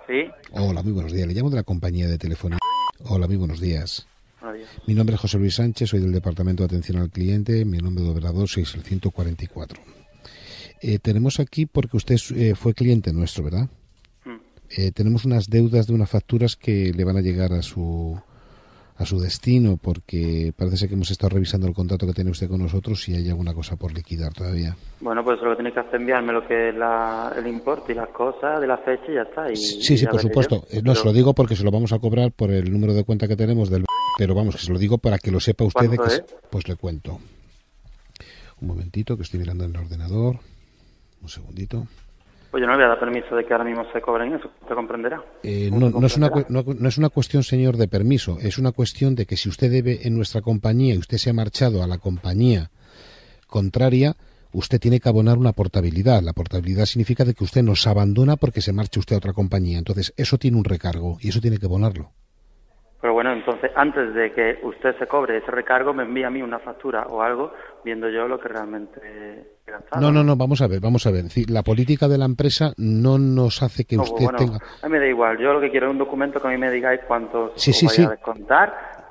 Sí. Hola, muy buenos días. Le llamo de la compañía de telefonía. Hola, muy buenos días. Buenos días. Mi nombre es José Luis Sánchez, soy del Departamento de Atención al Cliente. Mi nombre de operador es el 144. Tenemos aquí porque usted fue cliente nuestro, ¿verdad? Tenemos unas deudas de unas facturas que le van a llegar a su destino, porque parece ser que hemos estado revisando el contrato que tiene usted con nosotros y hay alguna cosa por liquidar todavía. Bueno, pues lo que tenéis que hacer es enviarme lo que es el importe y las cosas de la fecha y ya está. Sí, por supuesto. No, se lo digo porque se lo vamos a cobrar por el número de cuenta que tenemos del... Pero vamos, que se lo digo para que lo sepa usted. Pues le cuento. Un momentito, que estoy mirando en el ordenador. Un segundito. Pues yo no le voy a dar permiso de que ahora mismo se cobren eso, usted comprenderá. No es una cuestión, señor, de permiso. Es una cuestión de que si usted debe en nuestra compañía y usted se ha marchado a la compañía contraria, usted tiene que abonar una portabilidad. La portabilidad significa de que usted nos abandona porque se marche usted a otra compañía. Entonces, eso tiene un recargo y eso tiene que abonarlo. Pero bueno, entonces, antes de que usted se cobre ese recargo, me envía a mí una factura o algo, viendo yo lo que realmente he gastado. No, vamos a ver. Es decir, la política de la empresa no nos hace que usted tenga... A mí me da igual. Yo lo que quiero es un documento que a mí me digáis cuánto vaya a descontar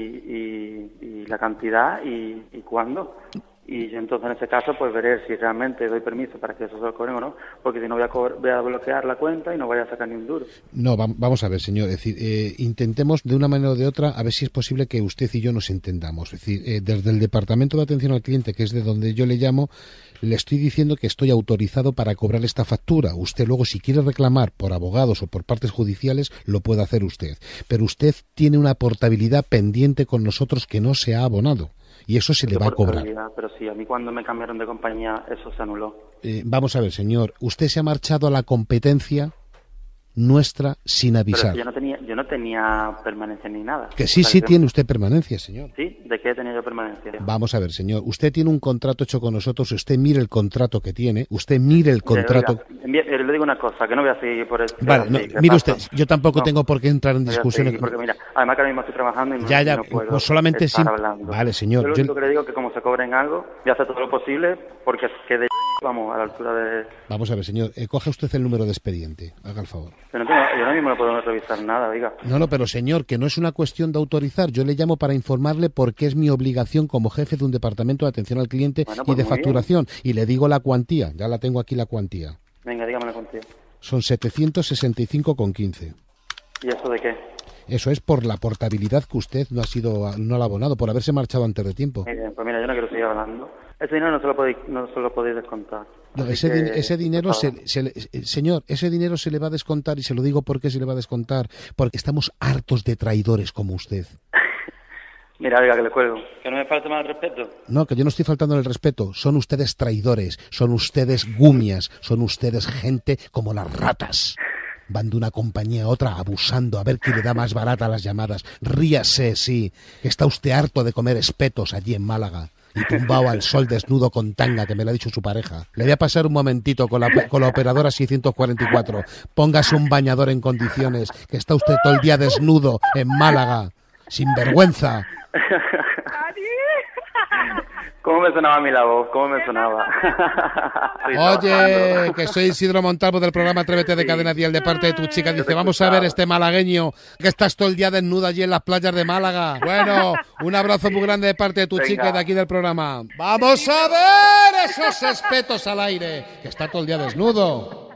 y la cantidad y cuándo. Y yo entonces en ese caso pues veré si realmente doy permiso para que eso se lo cobren o no, porque si no voy a bloquear la cuenta y no voy a sacar ni un duro. No, vamos a ver, señor, es decir, intentemos de una manera o de otra a ver si es posible que usted y yo nos entendamos. Es decir, desde el Departamento de Atención al Cliente, que es de donde yo le llamo, le estoy diciendo que estoy autorizado para cobrar esta factura. Usted luego, si quiere reclamar por abogados o por partes judiciales, lo puede hacer usted. Pero usted tiene una portabilidad pendiente con nosotros que no se ha abonado. Y eso se le va a cobrar. Pero sí, a mí cuando me cambiaron de compañía eso se anuló. Vamos a ver, señor. Usted se ha marchado a la competencia nuestra sin avisar. Pero yo no tenía permanencia ni nada. Que sí tiene usted permanencia, señor. ¿Sí? ¿De qué tenía yo permanencia? Vamos a ver, señor. Usted tiene un contrato hecho con nosotros. Usted mire el contrato que tiene. Usted mire el contrato. Le digo una cosa, que no voy a seguir por eso. Vale, mire usted, yo tampoco tengo por qué entrar en discusiones. Porque mira, además que ahora mismo estoy trabajando y no puedo pues solamente estar hablando. Vale, señor. Yo lo único que le digo es que como se cobren algo, voy a hacer todo lo posible porque quede, vamos, a la altura de... Vamos a ver, señor, coge usted el número de expediente, haga el favor. Pero yo ahora mismo no puedo revisar nada, diga. No, pero señor, que no es una cuestión de autorizar. Yo le llamo para informarle porque es mi obligación como jefe de un departamento de atención al cliente y de facturación. Bien. Y le digo la cuantía, ya la tengo aquí la cuantía. Venga, dígame la cuantía. Son 765,15. ¿Y eso de qué? Eso es por la portabilidad que usted no la ha abonado, por haberse marchado antes de tiempo. Pues mira, yo no quiero seguir hablando. Ese dinero no se lo podéis descontar. No, ese dinero, señor, ese dinero se le va a descontar y se lo digo porque se le va a descontar. Porque estamos hartos de traidores como usted. Mira, oiga, que le cuelgo. Que no me falte más el respeto. No, que yo no estoy faltando el respeto. Son ustedes traidores, son ustedes gumias, son ustedes gente como las ratas. Van de una compañía a otra abusando a ver quién le da más barata las llamadas. Ríase, sí, que está usted harto de comer espetos allí en Málaga. Y tumbado al sol desnudo con tanga, que me lo ha dicho su pareja. Le voy a pasar un momentito con la operadora 644. Póngase un bañador en condiciones, que está usted todo el día desnudo en Málaga. Sin vergüenza. ¿Cómo me sonaba a mí la voz? ¿Cómo me sonaba? Oye, que soy Isidro Montalvo del programa Atrévete de Cadena Dial de parte de tu chica. Dice, vamos a ver este malagueño que estás todo el día desnudo allí en las playas de Málaga. Bueno, un abrazo muy grande de parte de tu chica y de aquí del programa. ¡Vamos a ver esos espetos al aire! Que está todo el día desnudo.